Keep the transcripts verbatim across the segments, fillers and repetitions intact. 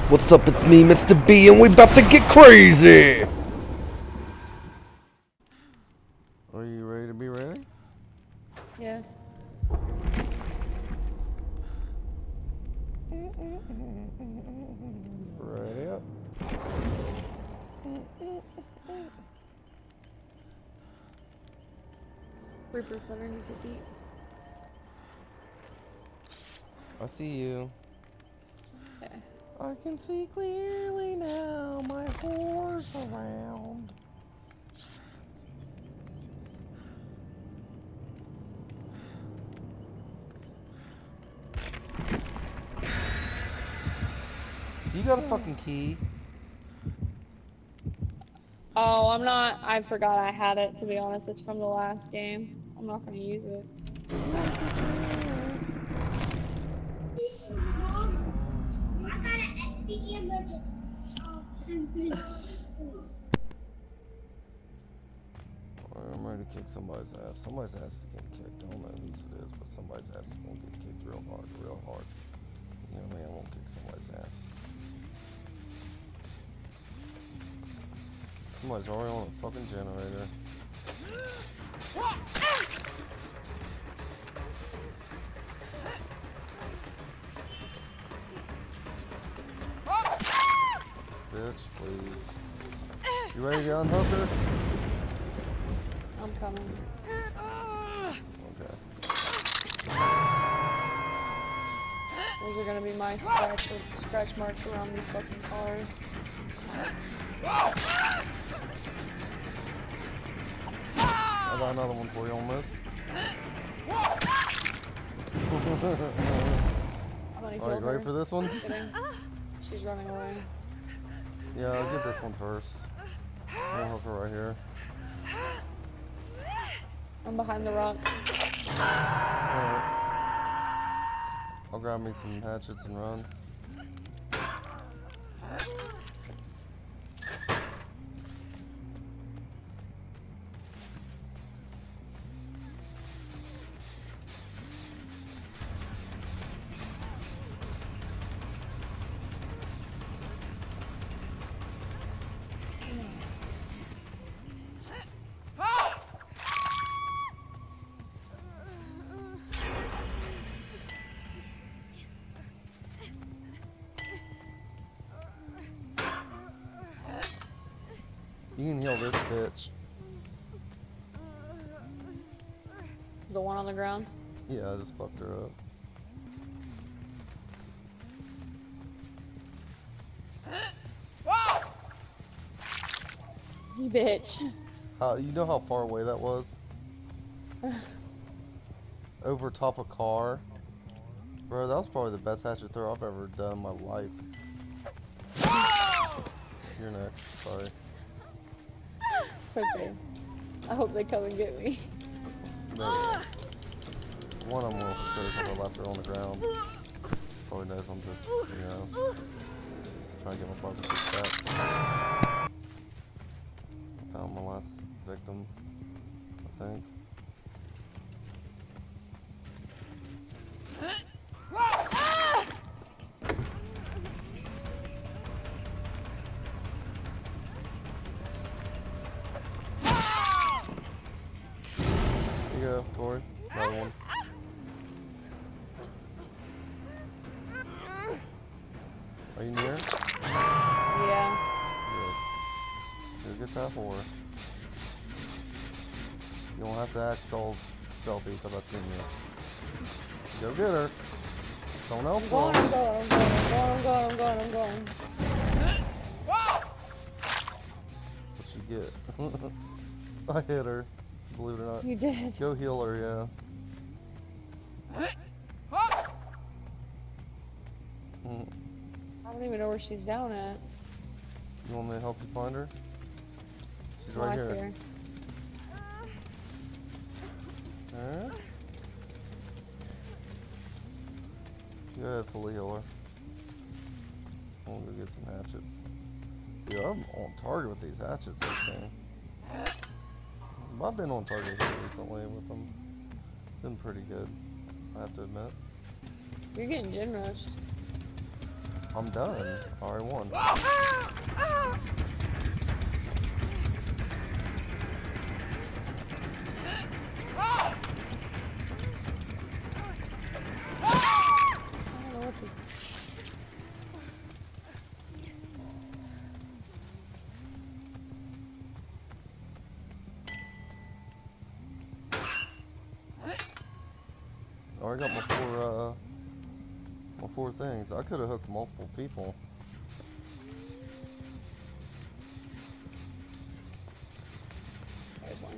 What's up, it's me, Mister B, and we about to get crazy! Are you ready to be ready? Yes. Ready up. Reaper's underneath your feet. I see you. Okay. I can see clearly now, my horse around. You got a fucking key? Oh, I'm not. I forgot I had it, to be honest. It's from the last game. I'm not gonna use it. I'm ready to kick somebody's ass. Somebody's ass is getting kicked. I don't know whose it is, but somebody's ass is gonna get kicked real hard, real hard. You know me, I won't kick somebody's ass. Somebody's already on a fucking generator. Bitch, please. You ready to unhook her? I'm coming. Okay. Those are gonna be my scratch, scratch marks around these fucking cars. I got another one for you on this. Alright, ready for this one? She's running away. Yeah, I'll get this one first. We'll hook her right here. I'm behind the rock. Alright. I'll grab me some hatchets and run. You can heal this bitch. The one on the ground? Yeah, I just fucked her up. You bitch. Uh, you know how far away that was? Over top of car. Bro, that was probably the best hatchet throw I've ever done in my life. You're next, sorry. Okay. I hope they come and get me. No. One of them will for sure because I left her on the ground. Probably knows I'm just, you know, trying to get my barbecue back. Found my last victim, I think. Here you go, Tori. Another one. Are you near? Yeah. Good. Go get that whore. You don't have to act all stealthy because I've seen you. Go get her. Someone else I'm will. going, I'm going, I'm going, I'm going, I'm going, I'm going. What you get? I hit her. Believe it or not. You did. Go heal her, yeah. Mm. I don't even know where she's down at. You want me to help you find her? She's Oh, right I here. see her. Alright. Go ahead, fully heal her. I'm gonna go get some hatchets. Dude, I'm on target with these hatchets this game. I've been on target here recently with them. Been pretty good, I have to admit. You're getting gen rushed. I'm done. I already won. Oh, I got my four, uh, my four things. I could have hooked multiple people. There's one.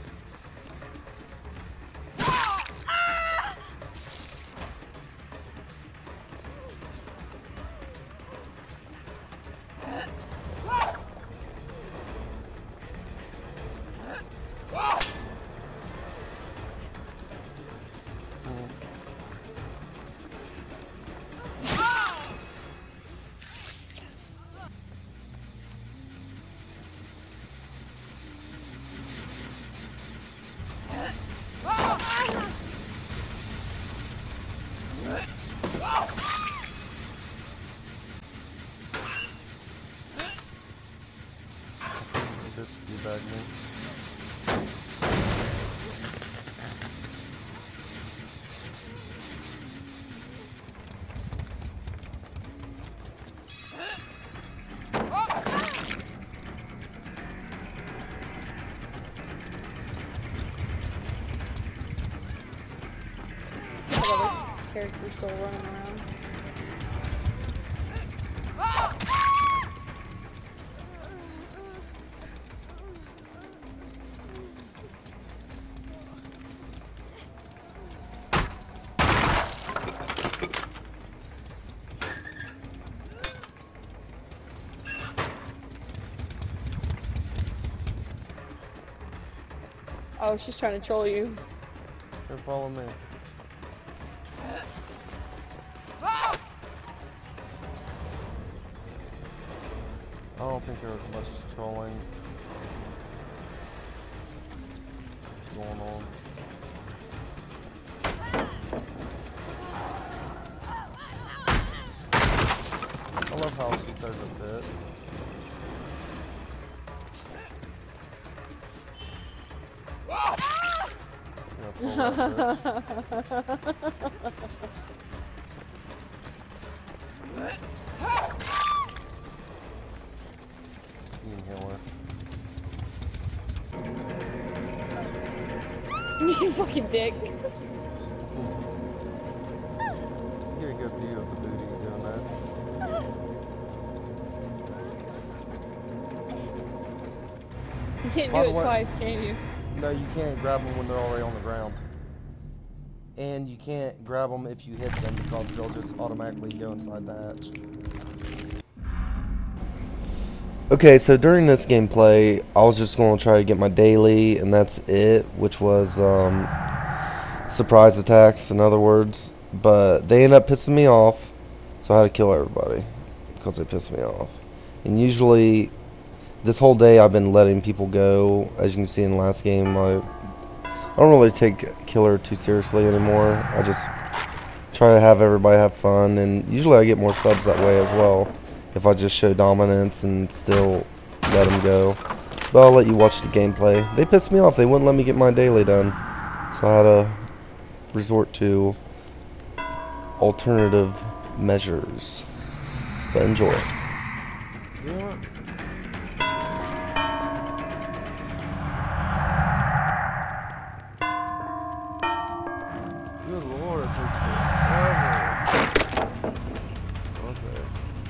Just teabag me. Character still running around. Oh, she's trying to troll you. Here, follow me. I don't think there was much trolling going on. I love how she does a bit. Yeah, pull that bit. You can heal her. You fucking dick. You get a good view of the booty doing that. You can't By do the it way- twice, can you? No, you can't grab them when they're already on the ground. And you can't grab them if you hit them because they'll just automatically go inside the hatch. Okay, so during this gameplay, I was just going to try to get my daily, and that's it, which was um, surprise attacks, in other words. But they ended up pissing me off, so I had to kill everybody because they pissed me off. And usually, this whole day I've been letting people go. As you can see in the last game, I, I don't really take killer too seriously anymore. I just try to have everybody have fun, and usually I get more subs that way as well. If I just show dominance and still let them go. But I'll let you watch the gameplay. They pissed me off. They wouldn't let me get my daily done. So I had to resort to alternative measures. But enjoy. Yeah. Good lord, it takes forever. Okay.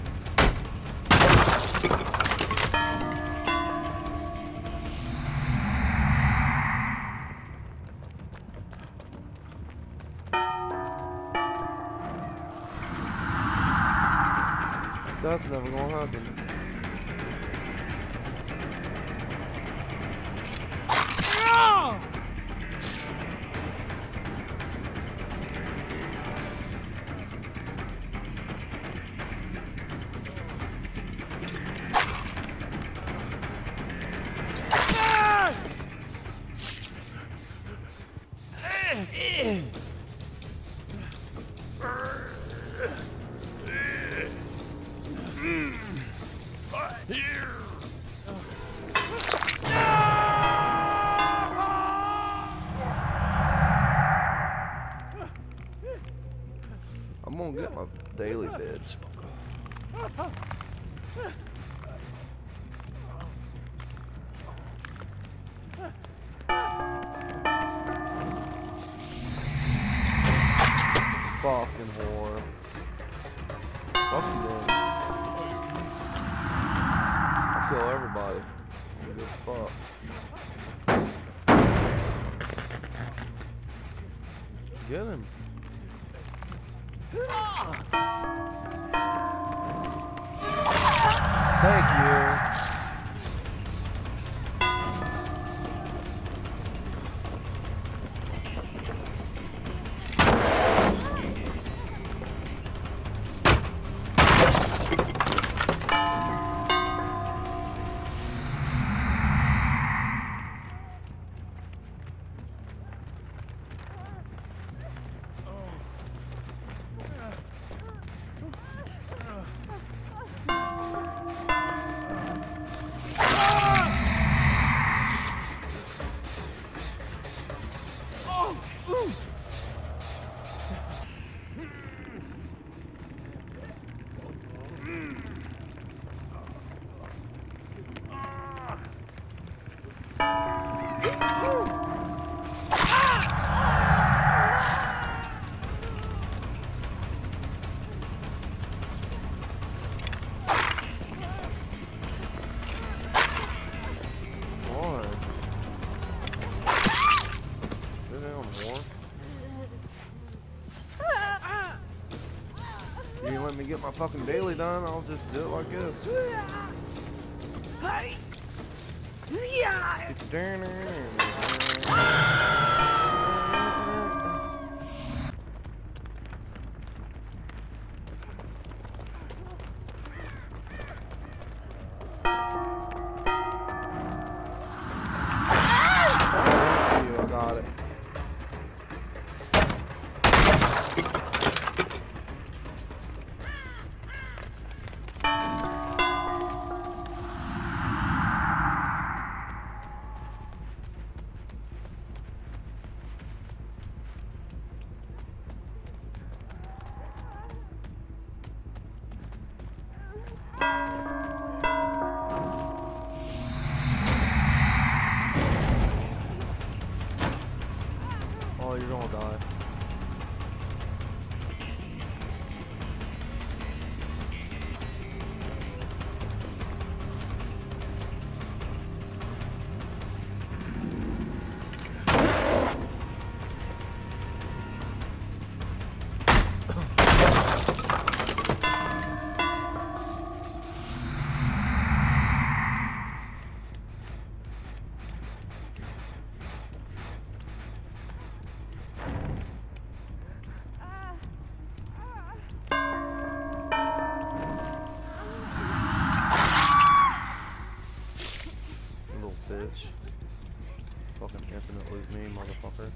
That's never gonna happen. I'm gonna get my daily bitch. Fucking whore. Fuck you then. I'll kill everybody. I don't give a fuck. Get him. Thank you. You ain't let me get my fucking daily done, I'll just do it like this. I got it. Oh, you're gonna die. Bitch. Fucking infinitely me, motherfucker.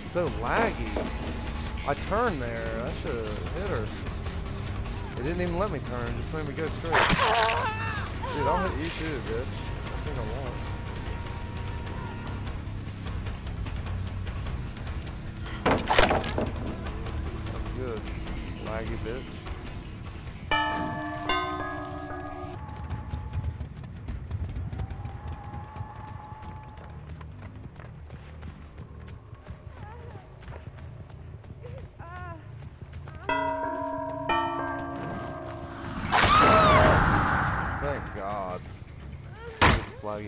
so laggy. I turned there. I should have hit her. It didn't even let me turn. Just made me go straight. Dude, I'll hit you too, bitch. I think I won. That's good. Laggy bitch. Thank God. It's laggy.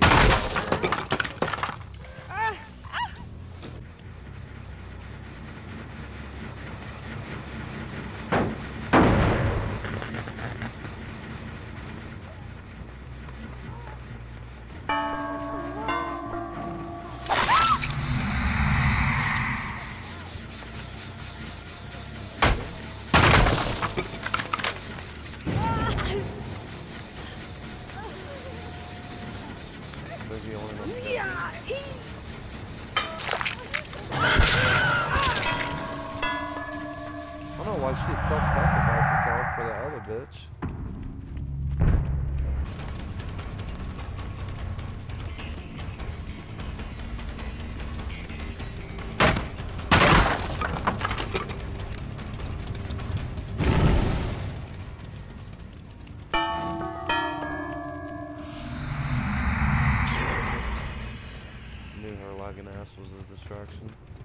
I don't know why she'd self-sacrifice herself for the other bitch. Knew her lagging ass was a distraction.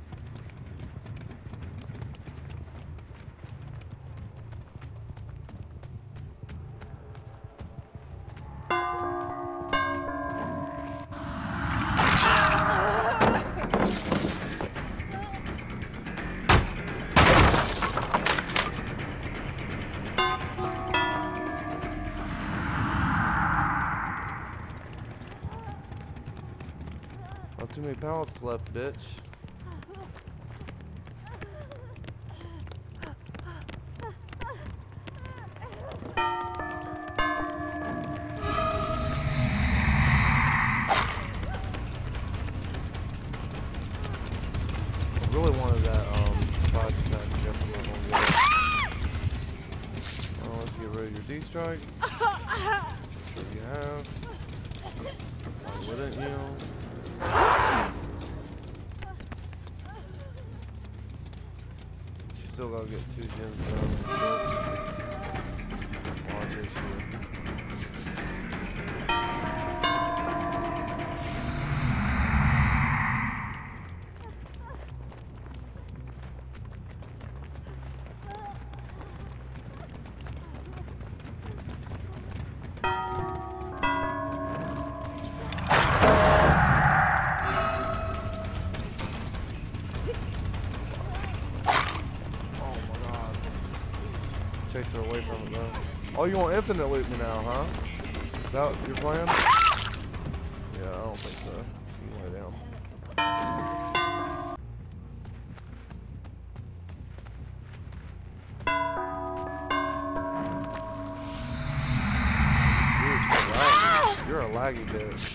Not too many pallets left, bitch. I really wanted that um spot attack. Definitely gonna get it. Oh, let's get rid of your D-strike. Sure you have. Why wouldn't you? You still gotta get two gems done. Watch this shit. Chase her away from it though. Oh, you want infinite loot me now, huh? Is that your plan? Yeah, I don't think so. You can lay down. Dude, you're laggy. You're a laggy bitch.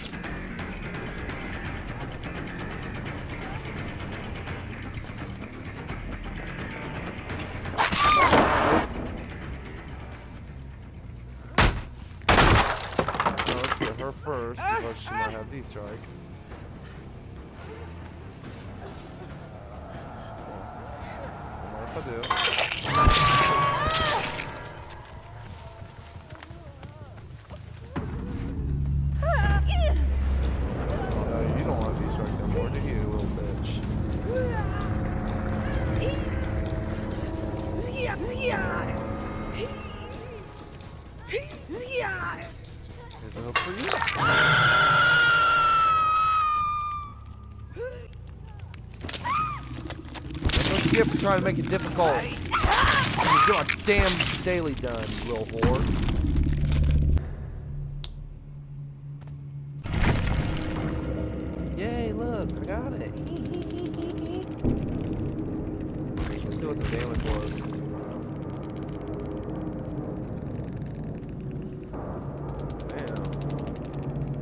Her first because she might have D-strike. What if I do? Oh no, you don't want D-strike no more, do you, little bitch? Here's a hook for you. That's what you get for trying to make it difficult. You get my damn daily done, you little whore. Yay, look, I got it. Let's see what the damage was.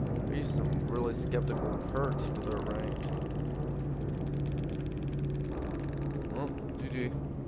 Some really skeptical perks for their rank. G.